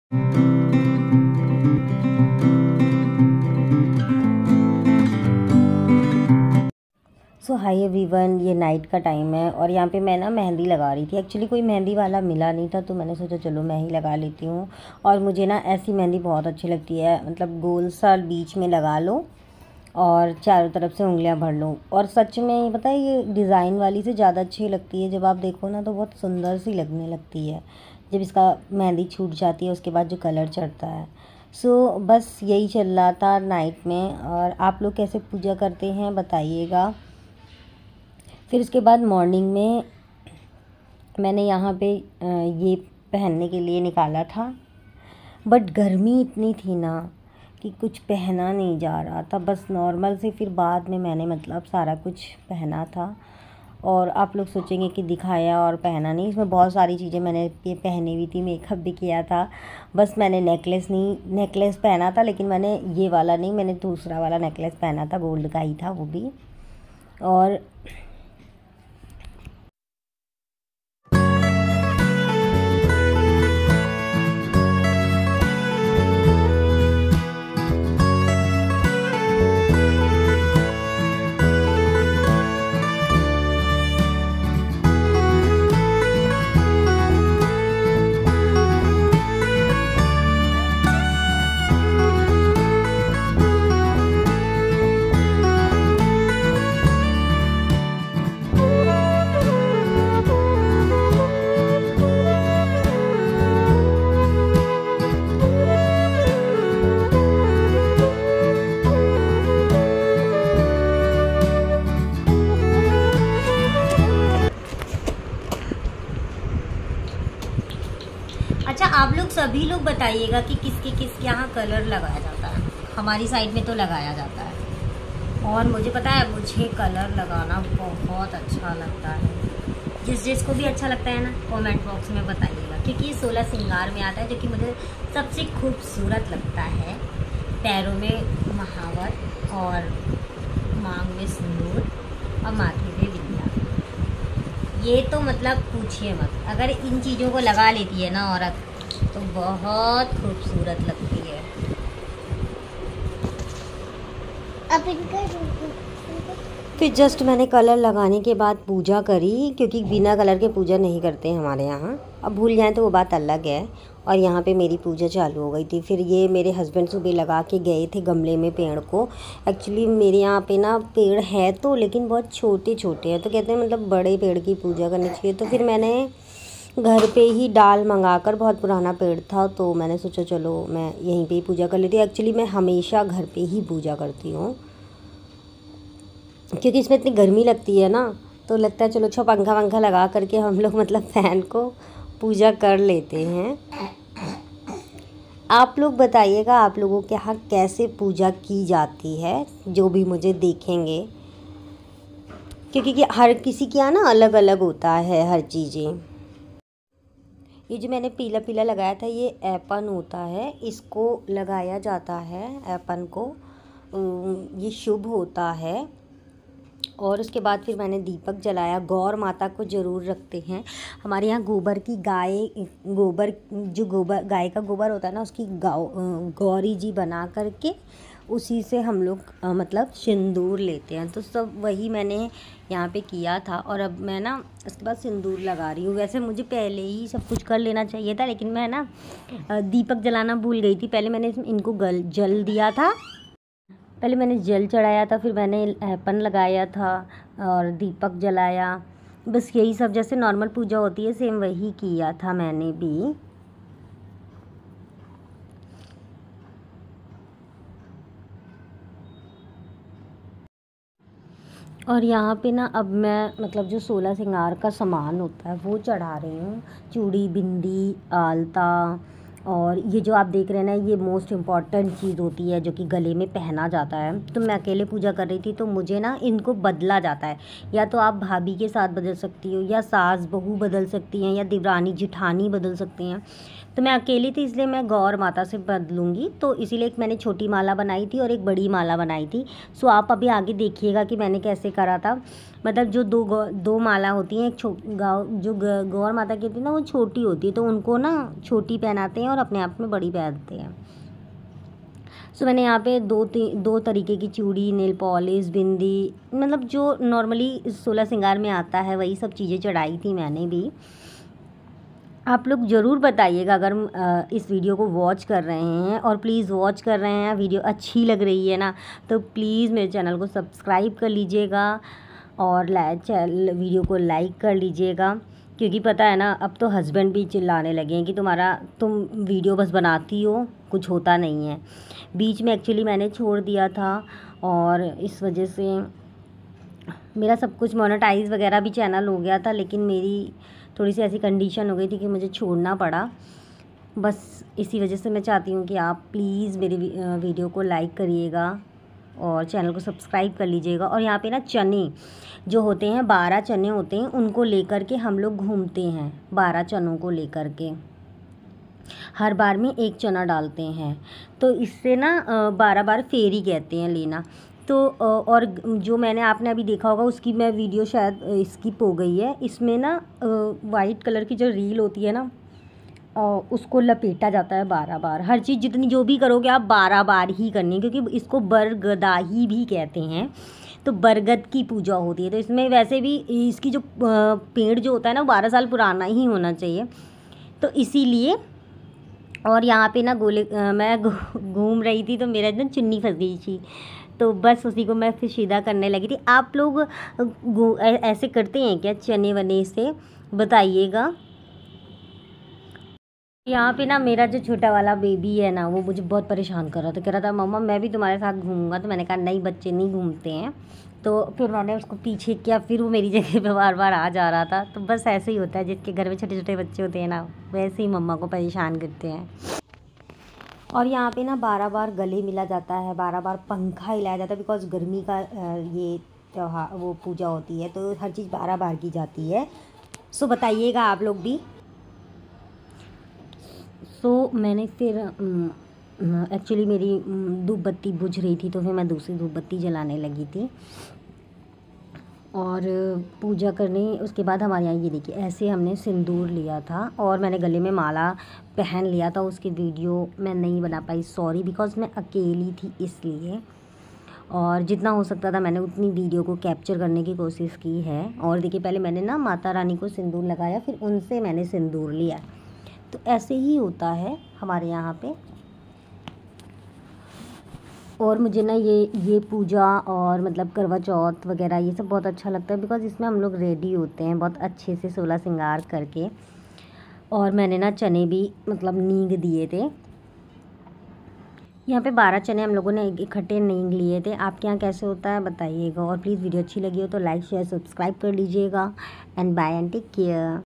सो hi everyone, ये night का time है और यहाँ पे मैं ना मेहंदी लगा रही थी। एक्चुअली कोई मेहंदी वाला मिला नहीं था तो मैंने सोचा चलो मैं ही लगा लेती हूँ। और मुझे ना ऐसी मेहंदी बहुत अच्छी लगती है, मतलब गोल सा बीच में लगा लो और चारों तरफ से उंगलियाँ भर लो। और सच में पता है, ये डिज़ाइन वाली से ज़्यादा अच्छी लगती है। जब आप देखो ना तो बहुत सुंदर सी लगने लगती है जब इसका मेहंदी छूट जाती है, उसके बाद जो कलर चढ़ता है। सो बस यही चल रहा था नाइट में। और आप लोग कैसे पूजा करते हैं बताइएगा। फिर उसके बाद मॉर्निंग में मैंने यहाँ पे ये पहनने के लिए निकाला था, बट गर्मी इतनी थी ना कि कुछ पहना नहीं जा रहा था, बस नॉर्मल से। फिर बाद में मैंने मतलब सारा कुछ पहना था। और आप लोग सोचेंगे कि दिखाया और पहना नहीं, इसमें बहुत सारी चीज़ें मैंने ये पहनी हुई थी, मेकअप भी किया था। बस मैंने नेकलेस पहना था, लेकिन मैंने ये वाला नहीं, मैंने दूसरा वाला नेकलेस पहना था, गोल्ड का ही था वो भी। और अच्छा, आप लोग सभी लोग बताइएगा कि किसके यहाँ कलर लगाया जाता है। हमारी साइड में तो लगाया जाता है और मुझे पता है, मुझे कलर लगाना बहुत अच्छा लगता है। जिसको भी अच्छा लगता है ना, कमेंट बॉक्स में बताइएगा, क्योंकि ये 16 श्रृंगार में आता है, जो कि मुझे सबसे खूबसूरत लगता है। पैरों में महावर और मांग में सिंदूर और माथे में बिंदिया, ये तो मतलब पूछिए मत। अगर इन चीज़ों को लगा लेती है ना औरत तो बहुत खूबसूरत लगती है। अब फिर जस्ट मैंने कलर लगाने के बाद पूजा करी, क्योंकि बिना कलर के पूजा नहीं करते हैं हमारे यहाँ। अब भूल जाएं तो वो बात अलग है। और यहाँ पे मेरी पूजा चालू हो गई थी। फिर ये मेरे हस्बैंड सुबह लगा के गए थे गमले में पेड़ को। एक्चुअली मेरे यहाँ पे ना पेड़ है तो, लेकिन बहुत छोटे छोटे हैं, तो कहते हैं मतलब बड़े पेड़ की पूजा करनी चाहिए। तो फिर मैंने घर पे ही डाल मंगाकर, बहुत पुराना पेड़ था तो मैंने सोचा चलो मैं यहीं पे ही पूजा कर लेती हूँ। एक्चुअली मैं हमेशा घर पे ही पूजा करती हूँ, क्योंकि इसमें इतनी गर्मी लगती है ना, तो लगता है चलो अच्छा पंखा लगा करके हम लोग मतलब फ़ैन को पूजा कर लेते हैं। आप लोग बताइएगा आप लोगों के यहाँ कैसे पूजा की जाती है, जो भी मुझे देखेंगे, क्योंकि हर किसी के यहाँ ना अलग अलग होता है हर चीज़ें। ये जो मैंने पीला पीला लगाया था ये ऐपन होता है, इसको लगाया जाता है ऐपन को, ये शुभ होता है। और उसके बाद फिर मैंने दीपक जलाया। गौर माता को ज़रूर रखते हैं हमारे यहाँ। गोबर की गोबर गाय का गोबर होता है ना, उसकी गौरी जी बना करके उसी से हम लोग मतलब सिंदूर लेते हैं। तो सब वही मैंने यहाँ पे किया था। और अब मैं ना उसके बाद सिंदूर लगा रही हूँ। वैसे मुझे पहले ही सब कुछ कर लेना चाहिए था, लेकिन मैं ना दीपक जलाना भूल गई थी। पहले मैंने इनको जल दिया था, पहले मैंने जल चढ़ाया था, फिर मैंने ऐपन लगाया था और दीपक जलाया। बस यही सब जैसे नॉर्मल पूजा होती है सेम वही किया था मैंने भी। और यहाँ पे ना अब मैं मतलब जो 16 श्रृंगार का सामान होता है वो चढ़ा रही हूँ। चूड़ी, बिंदी, आलता, और ये जो आप देख रहे हैं ना, ये मोस्ट इम्पॉर्टेंट चीज़ होती है जो कि गले में पहना जाता है। तो मैं अकेले पूजा कर रही थी तो मुझे ना इनको बदला जाता है। या तो आप भाभी के साथ बदल सकती हो, या सास बहू बदल सकती हैं, या देवरानी जिठानी बदल सकती हैं। तो मैं अकेली थी इसलिए मैं गौर माता से बदलूँगी, तो इसीलिए एक मैंने छोटी माला बनाई थी और एक बड़ी माला बनाई थी। सो आप अभी आगे देखिएगा कि मैंने कैसे करा था। मतलब जो दो माला होती हैं, एक गौर माता की होती है ना, वो छोटी होती है, तो उनको ना छोटी पहनाते हैं और अपने आप में बड़ी पहनते हैं। सो मैंने यहाँ पे दो तरीके की चूड़ी, नेल पॉलिश, बिंदी, मतलब जो नॉर्मली 16 श्रृंगार में आता है वही सब चीज़ें चढ़ाई थी मैंने भी। आप लोग ज़रूर बताइएगा अगर इस वीडियो को वॉच कर रहे हैं, और प्लीज़ वॉच कर रहे हैं, वीडियो अच्छी लग रही है ना, तो प्लीज़ मेरे चैनल को सब्सक्राइब कर लीजिएगा और वीडियो को लाइक कर लीजिएगा। क्योंकि पता है ना, अब तो हस्बैंड भी चिल्लाने लगे हैं कि तुम वीडियो बस बनाती हो, कुछ होता नहीं है। बीच में एक्चुअली मैंने छोड़ दिया था और इस वजह से मेरा सब कुछ मोनेटाइज वगैरह भी चैनल हो गया था, लेकिन मेरी थोड़ी सी ऐसी कंडीशन हो गई थी कि मुझे छोड़ना पड़ा। बस इसी वजह से मैं चाहती हूँ कि आप प्लीज़ मेरी वीडियो को लाइक करिएगा और चैनल को सब्सक्राइब कर लीजिएगा। और यहाँ पे ना चने जो होते हैं, 12 चने होते हैं, उनको लेकर के हम लोग घूमते हैं। 12 चनों को लेकर के हर बार में एक चना डालते हैं, तो इससे ना 12 बार फेरी कहते हैं लेना। तो और जो मैंने आपने अभी देखा होगा उसकी मैं वीडियो शायद स्किप हो गई है। इसमें ना वाइट कलर की जो रील होती है ना, उसको लपेटा जाता है 12 बार। हर चीज़ जितनी जो भी करोगे आप 12 बार ही करनी है, क्योंकि इसको बरगदाही भी कहते हैं, तो बरगद की पूजा होती है। तो इसमें वैसे भी इसकी जो पेड़ जो होता है ना, 12 साल पुराना ही होना चाहिए, तो इसीलिए। और यहाँ पे ना मैं घूम रही थी तो मेरा एकदम चुन्नी फंस गई थी, तो बस उसी को मैं फिर सीधा करने लगी थी। आप लोग ऐसे करते हैं क्या चने वने से, बताइएगा। यहाँ पे ना मेरा जो छोटा वाला बेबी है ना, वो मुझे बहुत परेशान कर रहा था, कह रहा था मम्मा मैं भी तुम्हारे साथ घूमूंगा। तो मैंने कहा नहीं, बच्चे नहीं घूमते हैं। तो फिर मैंने उसको पीछे किया, फिर वो मेरी जगह पे बार बार आ जा रहा था। तो बस ऐसे ही होता है, जिसके घर में छोटे छोटे बच्चे होते हैं ना, वैसे ही मम्मा को परेशान करते हैं। और यहाँ पे ना 12 बार गले मिला जाता है, 12 बार पंखा हिलाया जाता है, बिकॉज गर्मी का ये त्योहार वो पूजा होती है, तो हर चीज़ 12 बार की जाती है। सो बताइएगा आप लोग भी। सो मैंने फिर एक्चुअली मेरी धूप बत्ती बुझ रही थी, तो फिर मैं दूसरी धूप बत्ती जलाने लगी थी और पूजा करने। उसके बाद हमारे यहाँ ये देखिए ऐसे हमने सिंदूर लिया था और मैंने गले में माला पहन लिया था। उसकी वीडियो मैं नहीं बना पाई, सॉरी, बिकॉज़ मैं अकेली थी इसलिए। और जितना हो सकता था मैंने उतनी वीडियो को कैप्चर करने की कोशिश की है। और देखिए पहले मैंने ना माता रानी को सिंदूर लगाया, फिर उनसे मैंने सिंदूर लिया। तो ऐसे ही होता है हमारे यहाँ पे। और मुझे ना ये पूजा और मतलब करवा चौथ वगैरह ये सब बहुत अच्छा लगता है, बिकॉज़ इसमें हम लोग रेडी होते हैं बहुत अच्छे से 16 श्रृंगार करके। और मैंने ना चने भी मतलब नींग दिए थे। यहाँ पे 12 चने हम लोगों ने इकट्ठे नींग लिए थे। आपके यहाँ कैसे होता है बताइएगा। और प्लीज़ वीडियो अच्छी लगी हो तो लाइक शेयर सब्सक्राइब कर लीजिएगा। And bye and take care.